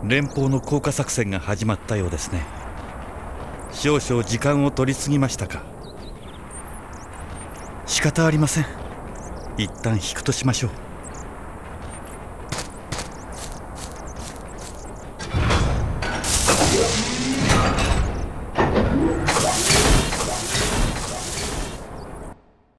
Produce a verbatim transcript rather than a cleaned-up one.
連邦の降下作戦が始まったようですね。少々時間を取りすぎましたか。仕方ありません。一旦引くとしましょう。